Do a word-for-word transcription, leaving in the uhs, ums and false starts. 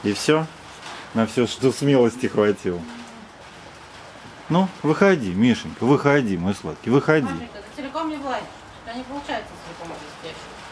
И все? На все, что смелости хватило. Ну, выходи, Мишенька, выходи, мой сладкий, выходи. Машенька, ты целиком не влазишь. У тебя не получается целиком объяснять.